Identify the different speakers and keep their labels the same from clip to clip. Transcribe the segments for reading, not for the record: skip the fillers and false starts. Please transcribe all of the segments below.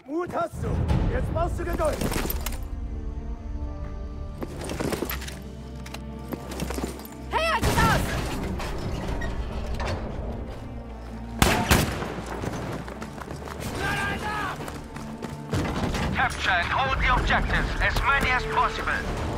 Speaker 1: Mut hast du. Jetzt brauchst du Geduld.
Speaker 2: Hey, halt dich aus!
Speaker 3: Capture and hold the objectives, as many as possible.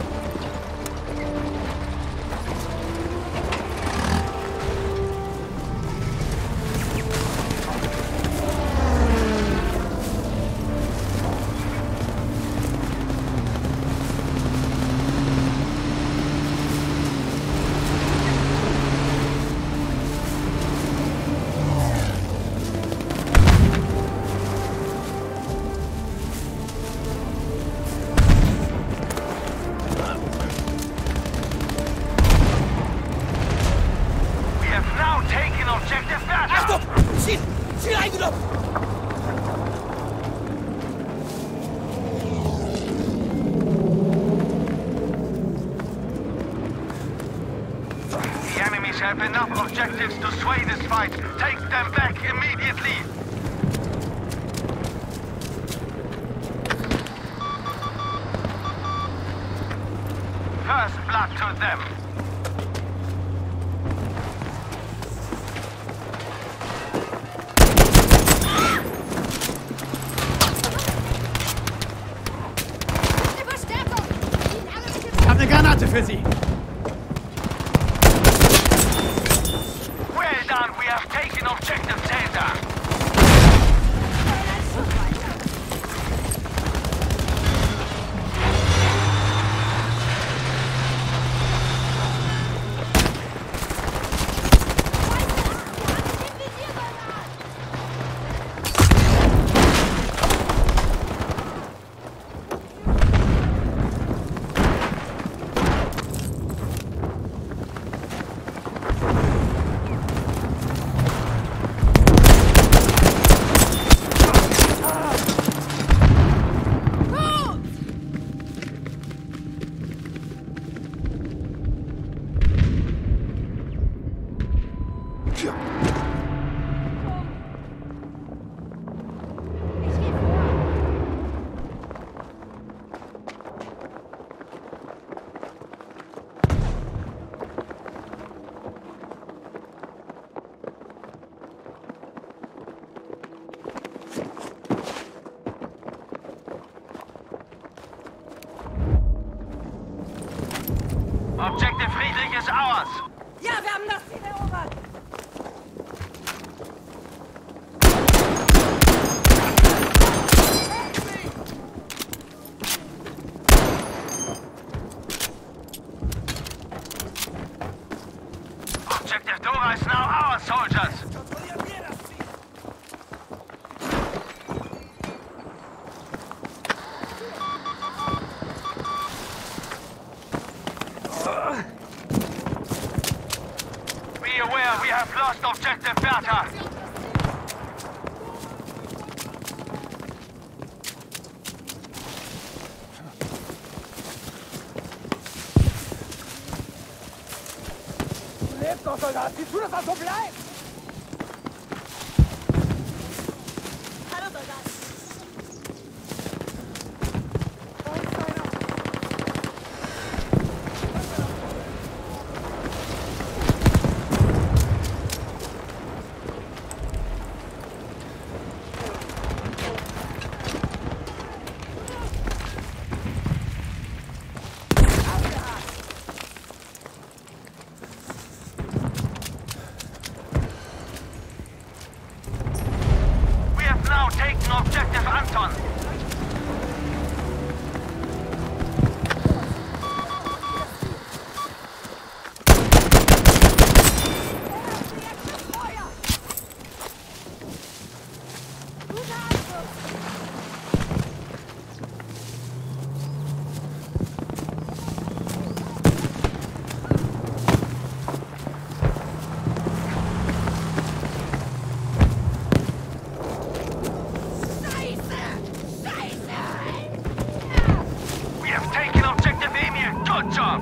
Speaker 3: Have enough objectives to sway this fight. Take them back immediately. First blood to them.
Speaker 1: Ich habe eine Granate für Sie.
Speaker 3: We have taken objective Caesar. Objective Friedrich is ours.
Speaker 2: Ja, wir haben das Ziel erobert.
Speaker 3: Objective Dora is now our soldiers. Be aware, we have lost objective Bertha.
Speaker 1: Du lebst doch, Soldat. Siehst du, dass das so bleibt?
Speaker 2: Hallo, Soldat.
Speaker 3: Taken objective Anton. Good job!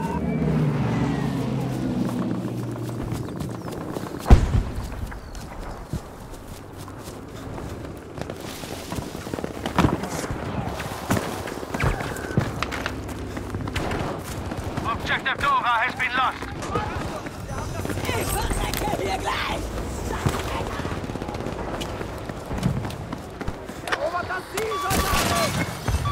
Speaker 3: Objective Dora has been lost.
Speaker 2: Ich verrecke hier gleich!
Speaker 1: Erobert das Ziel, Soldaten!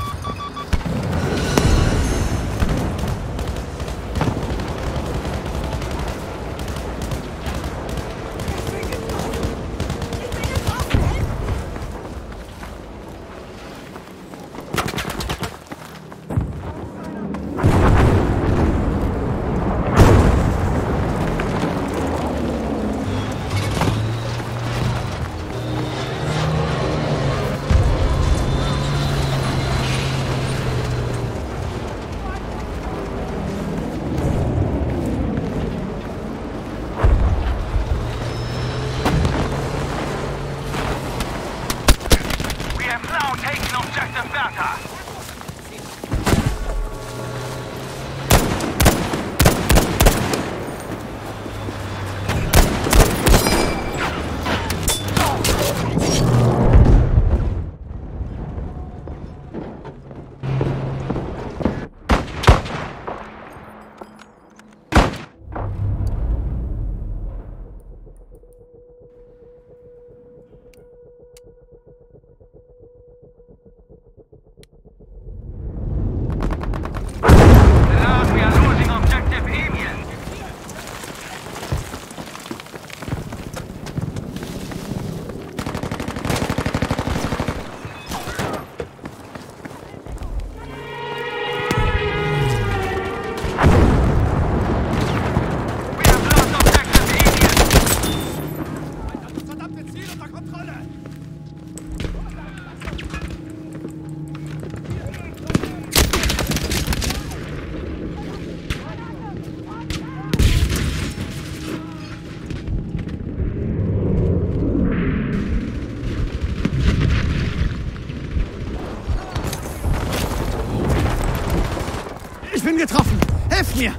Speaker 4: Ich bin getroffen! Helft mir!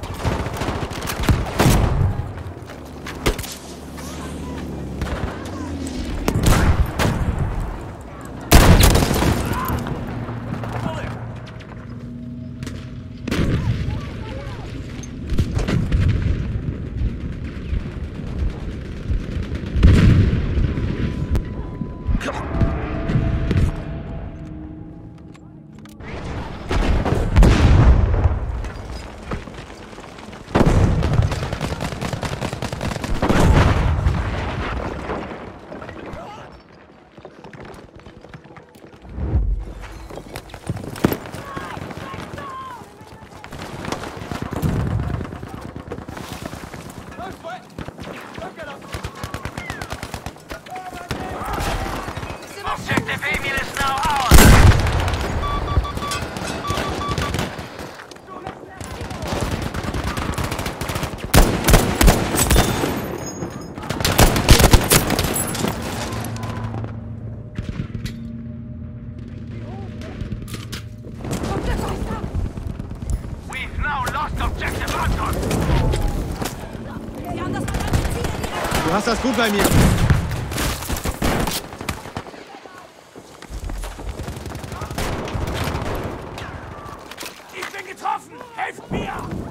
Speaker 3: Objective Emil is now ours. We've now lost Objective Anton.
Speaker 4: Du hast das gut bei mir.
Speaker 1: Ich bin getroffen! Helft mir!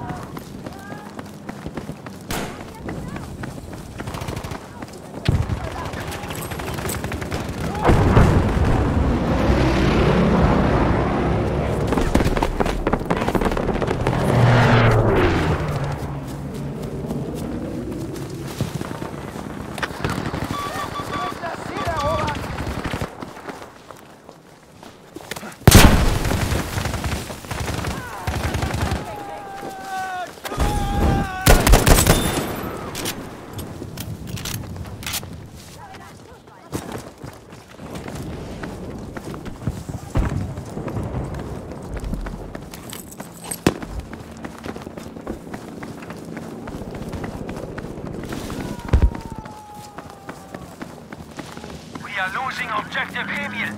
Speaker 3: We are losing Objective Emil.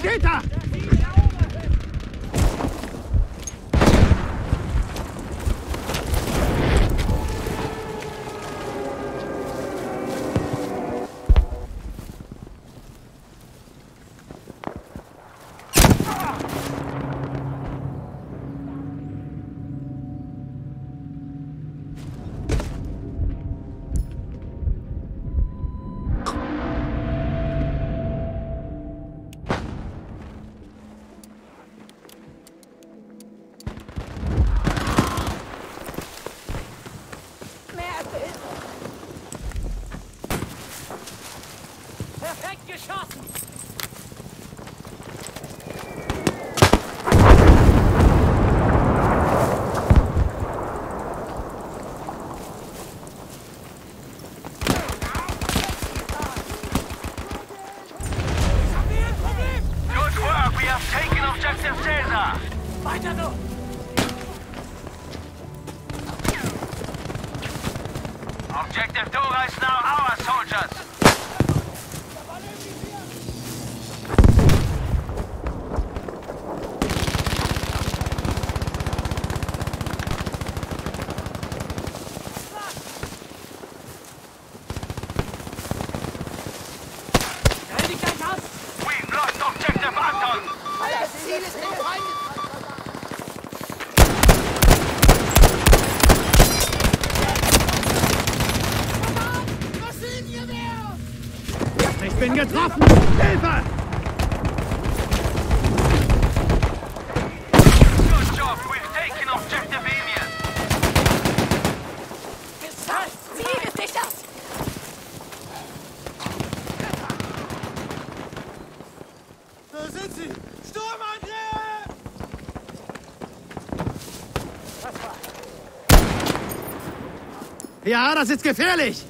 Speaker 4: Sanitäter!
Speaker 2: Perfekt geschossen!
Speaker 3: Good work, we have taken objective Caesar.
Speaker 2: Weiter so!
Speaker 3: Objective Dora is now our soldiers.
Speaker 2: Stell dich gleich aus!
Speaker 3: We've lost objective Anton.
Speaker 2: Das Ziel ist befreundet!
Speaker 4: Ich bin getroffen! Hilfe!
Speaker 3: Good job, we've taken objective Emil.
Speaker 2: Geschafft! Ziel ist sichert!
Speaker 1: Da sind sie! Sturmangriff!
Speaker 4: Ja, das ist gefährlich!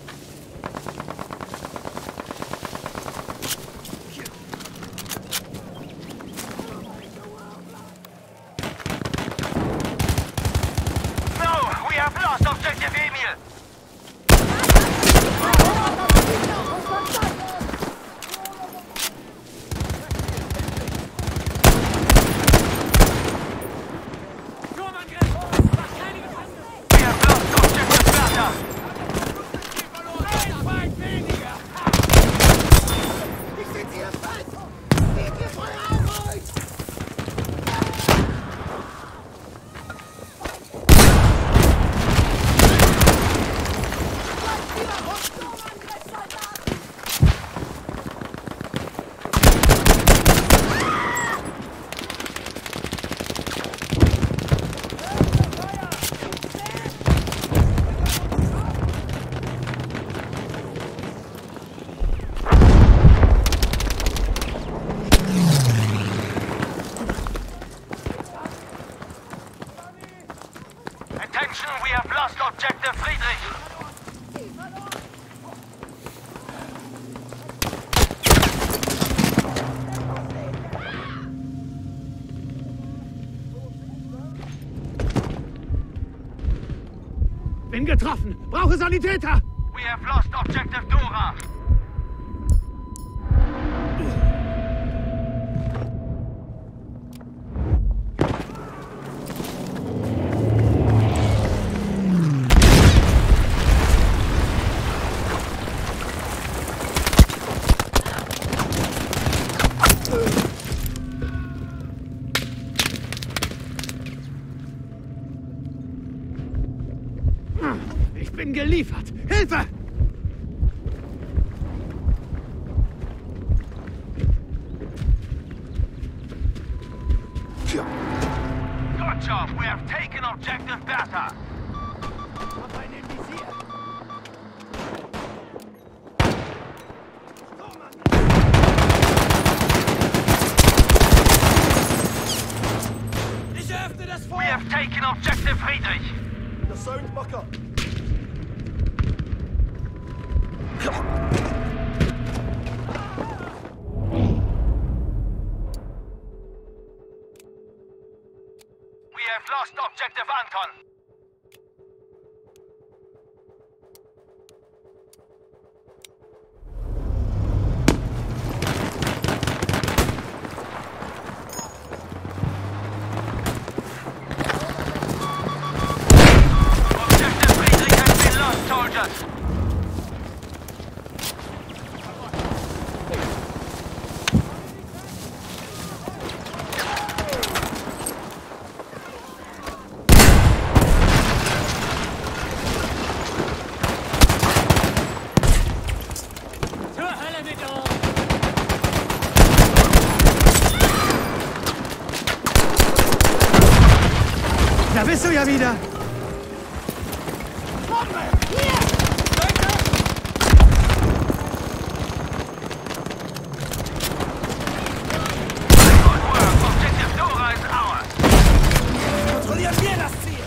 Speaker 3: No, we have lost objective Emil.
Speaker 2: Sturmangriff! Mach keine Gefangene!
Speaker 3: We have lost objective Bertha.
Speaker 1: Ein Feind weniger! Ich sitze hier fest! Seht ihr Feuer auf euch!
Speaker 3: Attention, we have lost objective Friedrich.
Speaker 4: Bin getroffen! Brauche Sanitäter!
Speaker 3: We have lost objective Dora.
Speaker 4: Ich bin geliefert! Hilfe!
Speaker 3: Good job, we have taken objective Bertha.
Speaker 1: Ich öffne das
Speaker 3: We
Speaker 1: Feuer!
Speaker 3: have taken objective Friedrich.
Speaker 1: Das Soundmacher!
Speaker 3: We have lost objective Anton.
Speaker 2: mit uns!
Speaker 4: Da bist du ja wieder!
Speaker 3: Objective Dora is ours.
Speaker 1: Kontrollieren wir das Ziel!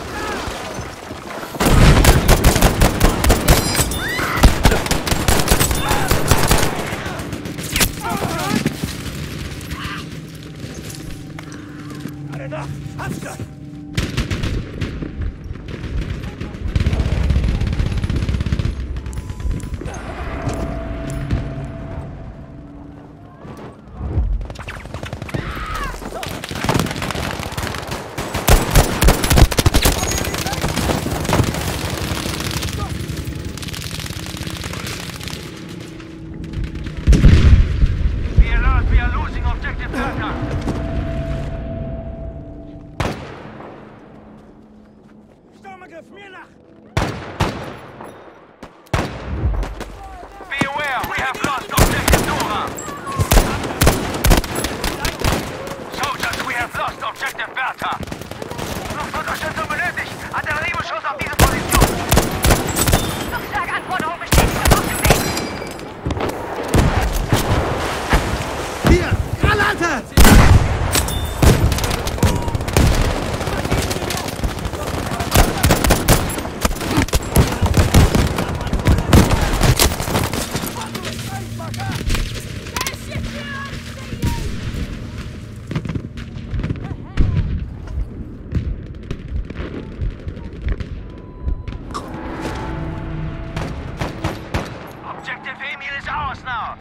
Speaker 1: Alle nach! Hamster!
Speaker 3: We are losing objective Bertha.
Speaker 1: Sturmangriff, mir nach!
Speaker 3: Be aware, we have lost objective Dora. Soldiers, we have lost objective Bertha. Luftunterstützung benötigt. Artilleriebeschuss auf diese Position.
Speaker 2: Luftschlaganforderung bestätigt auf dem Weg!
Speaker 4: Hier! Granate!
Speaker 3: Objective Emil is ours now.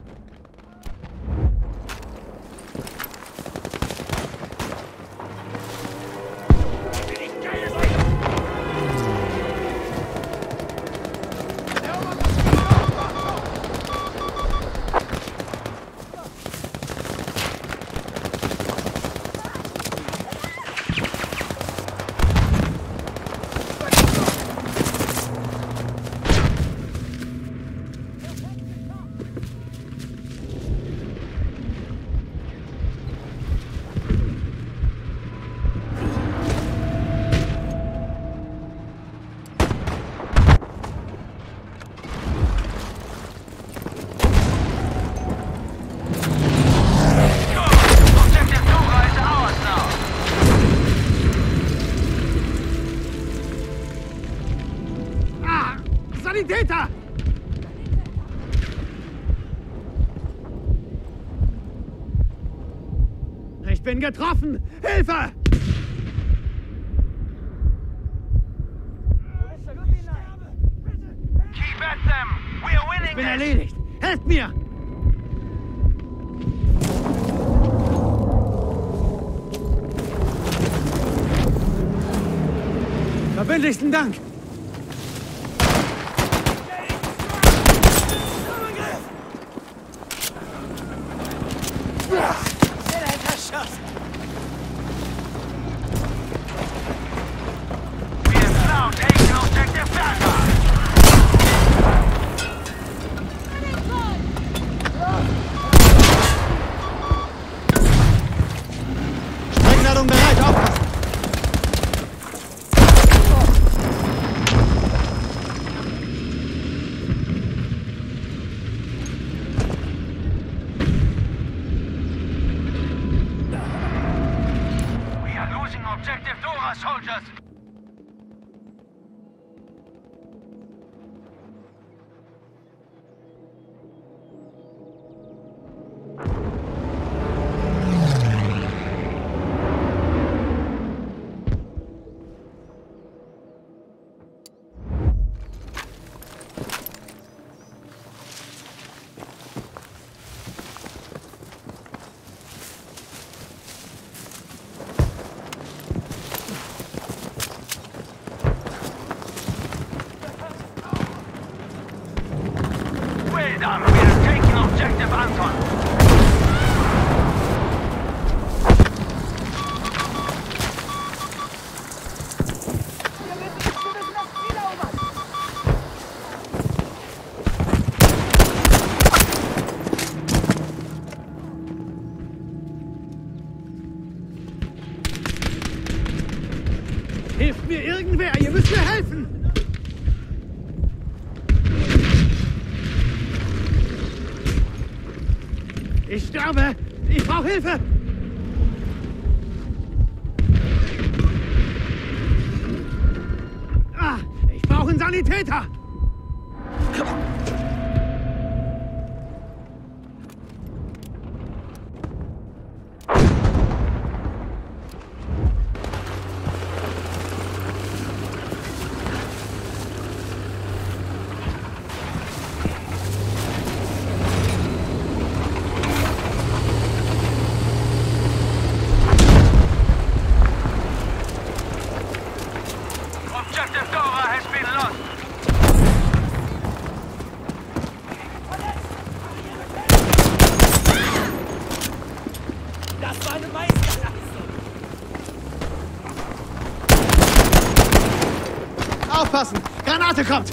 Speaker 3: Objective Dora is ours now.
Speaker 4: Ah! Sanitäter! Ich bin getroffen! Hilfe!
Speaker 3: Keep at them. We are winning
Speaker 4: Bin
Speaker 3: this.
Speaker 4: erledigt! Helft mir! Verbindlichsten Dank!
Speaker 3: We have now taken objective Bertha.
Speaker 4: Sprengladung bereit, aufpassen!
Speaker 3: We are losing objective Dora, soldiers. Well done. We are taking objective Anton.
Speaker 4: Ich sterbe! Ich brauche Hilfe! Ah, ich brauche einen Sanitäter!
Speaker 3: Objective Dora has been lost.
Speaker 1: Das war eine Meisterleistung!
Speaker 4: Aufpassen! Granate kommt!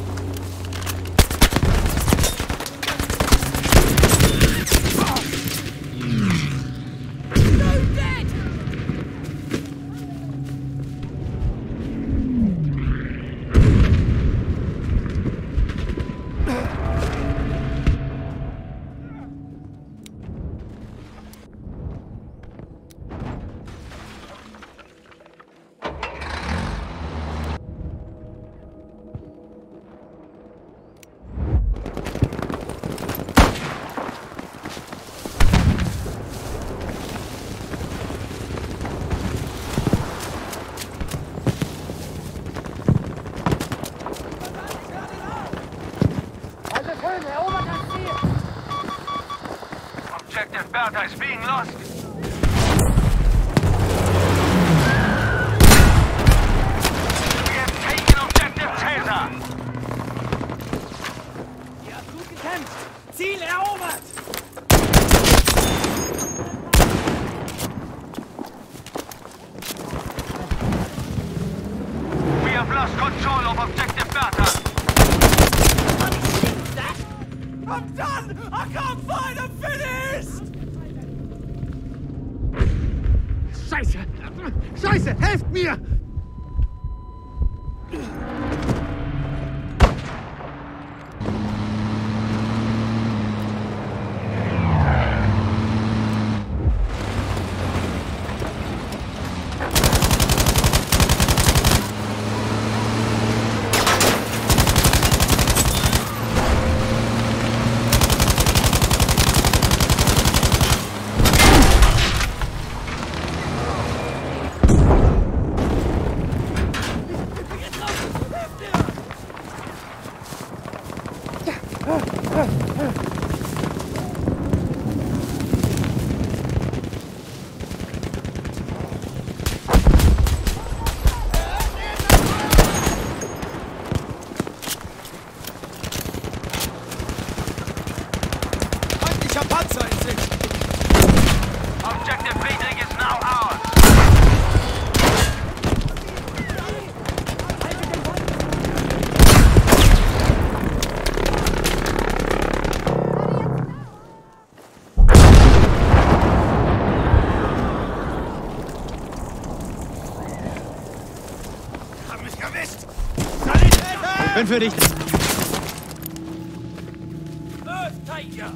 Speaker 3: Objective Bertha is being lost. We have taken Objective Caesar.
Speaker 1: Ihr habt gut gekämpft! Ziel erobert!
Speaker 3: We have lost control of Objective Bertha.
Speaker 1: I'm done! I can't find a finished!
Speaker 4: Scheiße! Scheiße! Helft mir!
Speaker 1: Feindlicher Panzer in Sicht!
Speaker 3: Objective Friedrich is now ours.
Speaker 1: Hab mich erwischt! Sanitäter!
Speaker 4: Bin für dich!
Speaker 1: Earth Tiger!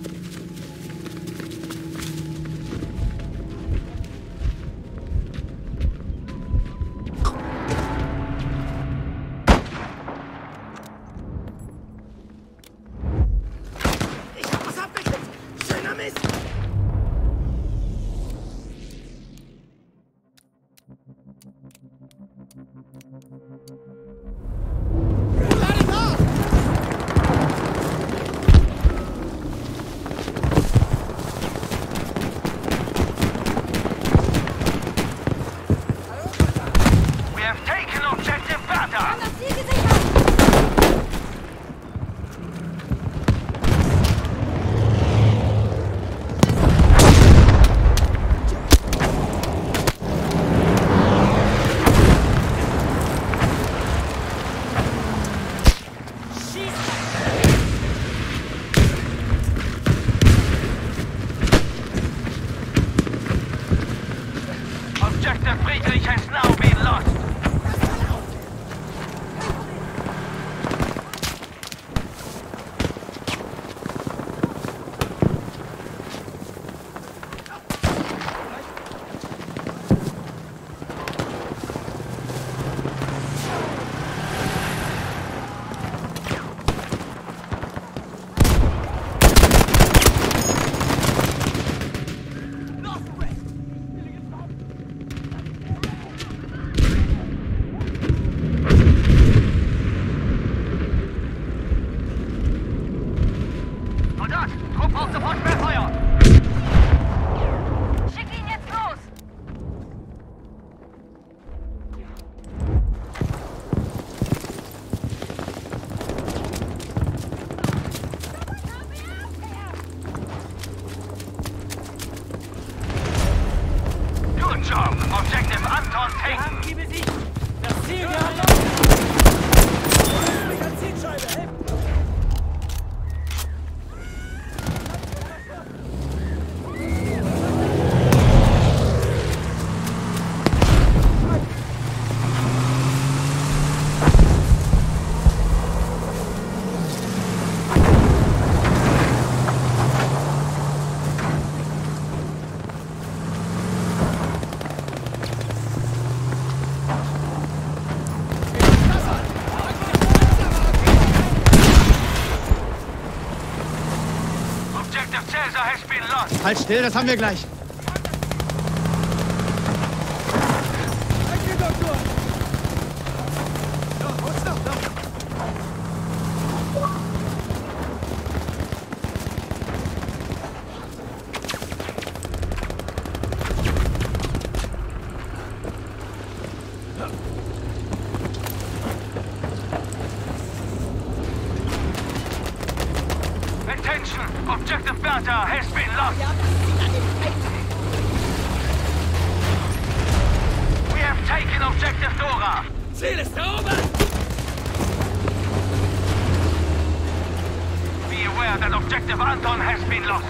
Speaker 1: Ich hab was abgekriegt! Schöner Mist! Gerade da!
Speaker 3: We have taken Objective Bertha.
Speaker 2: Das Ziel gesichert!
Speaker 3: Objective Friedrich has now been lost. Trupp auf sofort Sperrfeuer!
Speaker 2: Schick ihn jetzt los!
Speaker 3: Good job! Objective Anton taken!
Speaker 1: Die besiegt! Das Ziel gehalten! Magazinscheibe, helft!
Speaker 3: Objective Caesar has been lost!
Speaker 4: Halt still, das haben wir gleich.
Speaker 3: Attention! Objective Bertha has been lost! We have taken Objective Dora!
Speaker 1: Ziel ist erobert!
Speaker 3: Be aware that Objective Anton has been lost!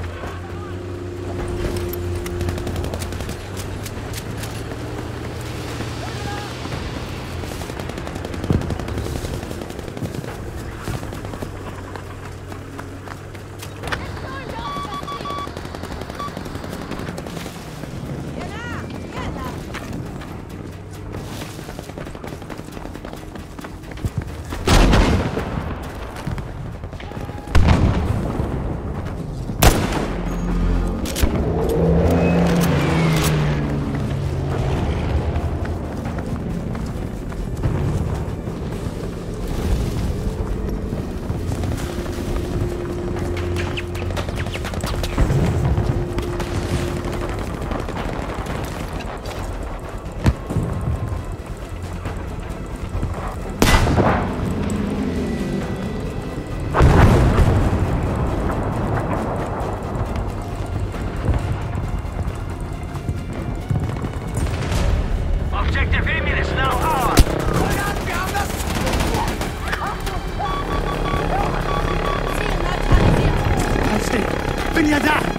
Speaker 3: Objective Emil is now ours!
Speaker 1: Wir haben das!
Speaker 2: Ziel neutralisiert!
Speaker 4: Halt still. Bin ja da.